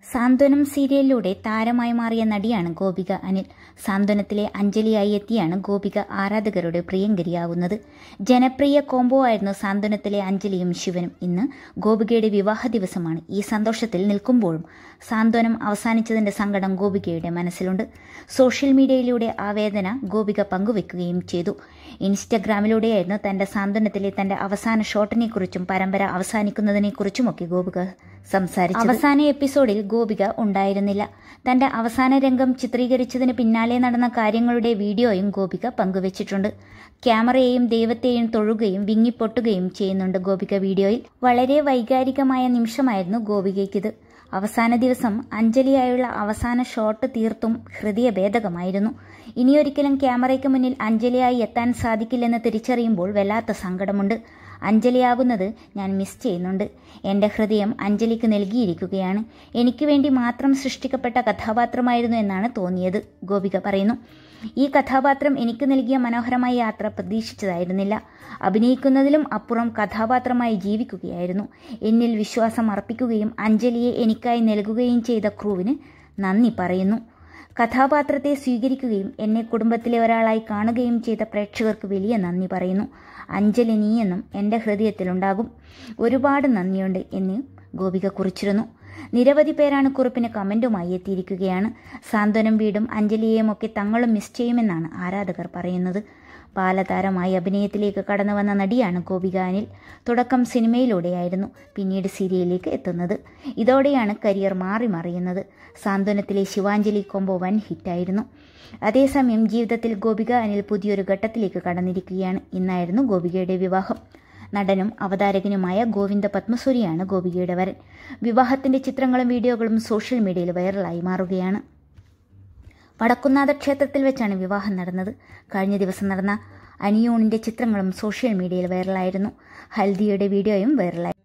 സാന്ത്വനം സീരിയലിലൂടെ താരമായി മാറിയ നടിയാണ് ഗോപിക അനിൽ. സാന്ത്വനത്തിലെ അഞ്ജലിയായി എത്തിയാണ് ഗോപിക ആരാധകരുടെ പ്രിയങ്കരിയാവുന്നത്. ജനപ്രിയ കോംബോ ആയിരുന്നു സാന്ത്വനത്തിലെ അഞ്ജലിയും ശിവനും. ഇന്ന് ഗോപികയുടെ വിവാഹ ദിവസമാണ്. ഈ സന്തോഷത്തിൽ നിൽക്കുമ്പോഴും സാന്ത്വനം അവസാനിച്ചതിന്റെ സങ്കടം ഗോപികയുടെ മനസ്സിലുണ്ട്. സോഷ്യൽ മീഡിയയിലൂടെ ആ വേദന ഗോപിക പങ്കുവെക്കുകയും ചെയ്തു. ഇൻസ്റ്റഗ്രാമിലൂടെയായിരുന്നു തന്റെ സാന്ത്വനത്തിലെ തന്റെ അവസാന ഷോട്ടിനെക്കുറിച്ചും പരമ്പര അവസാനിക്കുന്നതിനെക്കുറിച്ചുമൊക്കെ ഗോപിക സംസാരിച്ചു. അവസാന എപ്പിസോഡിൽ ഗോപിക ഉണ്ടായിരുന്നില്ല. തന്റെ അവസാന രംഗം ചിത്രീകരിച്ചതിന് പിന്നാലെ നടന്ന കാര്യങ്ങളുടെ വീഡിയോയും ഗോപിക പങ്കുവച്ചിട്ടുണ്ട്. ക്യാമറയെയും ദൈവത്തെയും തൊഴുകയും വിങ്ങിപ്പൊട്ടുകയും ചെയ്യുന്നുണ്ട് ഗോപിക വീഡിയോയിൽ. വളരെ വൈകാരികമായ നിമിഷമായിരുന്നു ഗോപികയ്ക്കിത്. അവസാന ദിവസം അഞ്ജലിയായുള്ള അവസാന ഷോട്ട് തീർത്തും ഹൃദയഭേദകമായിരുന്നു. ഇനിയൊരിക്കലും ക്യാമറയ്ക്ക് മുന്നിൽ അഞ്ജലിയായി എത്താൻ സാധിക്കില്ലെന്ന് തിരിച്ചറിയുമ്പോൾ വല്ലാത്ത സങ്കടമുണ്ട്. അഞ്ജലിയാകുന്നത് ഞാൻ മിസ് ചെയ്യുന്നുണ്ട്. എൻ്റെ ഹൃദയം അഞ്ജലിക്ക് നൽകിയിരിക്കുകയാണ്. എനിക്ക് വേണ്ടി മാത്രം സൃഷ്ടിക്കപ്പെട്ട കഥാപാത്രമായിരുന്നു എന്നാണ് തോന്നിയത്, ഗോപിക പറയുന്നു. ഈ കഥാപാത്രം എനിക്ക് നൽകിയ മനോഹരമായ യാത്ര പ്രതീക്ഷിച്ചതായിരുന്നില്ല. അഭിനയിക്കുന്നതിലും അപ്പുറം കഥാപാത്രമായി ജീവിക്കുകയായിരുന്നു. എന്നിൽ വിശ്വാസം അർപ്പിക്കുകയും അഞ്ജലിയെ എനിക്കായി നൽകുകയും ചെയ്ത ക്രൂവിന് നന്ദി പറയുന്നു. കഥാപാത്രത്തെ സ്വീകരിക്കുകയും എന്നെ കുടുംബത്തിലെ ഒരാളായി കാണുകയും ചെയ്ത പ്രേക്ഷകർക്ക് വലിയ നന്ദി പറയുന്നു. അഞ്ജലി നീയെന്നും എൻ്റെ ഹൃദയത്തിലുണ്ടാകും. ഒരുപാട് നന്ദിയുണ്ട് എന്ന് ഗോപിക കുറിച്ചിരുന്നു. നിരവധി പേരാണ് കുറിപ്പിന് കമൻറ്റുമായി എത്തിയിരിക്കുകയാണ്. സാന്ത്വനം വീടും അഞ്ജലിയെയും ഒക്കെ തങ്ങളും മിസ് ചെയ്യുമെന്നാണ് ആരാധകർ പറയുന്നത്. ബാലതാരമായി അഭിനയത്തിലേക്ക് കടന്നു വന്ന നടിയാണ് ഗോപിക അനിൽ. തുടക്കം സിനിമയിലൂടെയായിരുന്നു, പിന്നീട് സീരിയലിലേക്ക് എത്തുന്നത്. ഇതോടെയാണ് കരിയർ മാറി മറിയുന്നത്. സാന്ത്വനത്തിലെ ശിവാഞ്ജലി കോംബോ വൻ ഹിറ്റായിരുന്നു. അതേസമയം ജീവിതത്തിൽ ഗോപിക അനിൽ പുതിയൊരു ഘട്ടത്തിലേക്ക് കടന്നിരിക്കുകയാണ്. ഇന്നായിരുന്നു ഗോപികയുടെ വിവാഹം. നടനും അവതാരകനുമായ ഗോവിന്ദ പത്മസൂരിയാണ് ഗോപികയുടെ വരൻ. വിവാഹത്തിന്റെ ചിത്രങ്ങളും വീഡിയോകളും സോഷ്യൽ മീഡിയയിൽ വൈറലായി മാറുകയാണ്. വടക്കുന്നാഥ ക്ഷേത്രത്തിൽ വെച്ചാണ് വിവാഹം നടന്നത്. കഴിഞ്ഞ ദിവസം നടന്ന അനിയോണിന്റെ ചിത്രങ്ങളും സോഷ്യൽ മീഡിയയിൽ വൈറലായിരുന്നു. ഹൽദിയുടെ വീഡിയോയും വൈറലായി.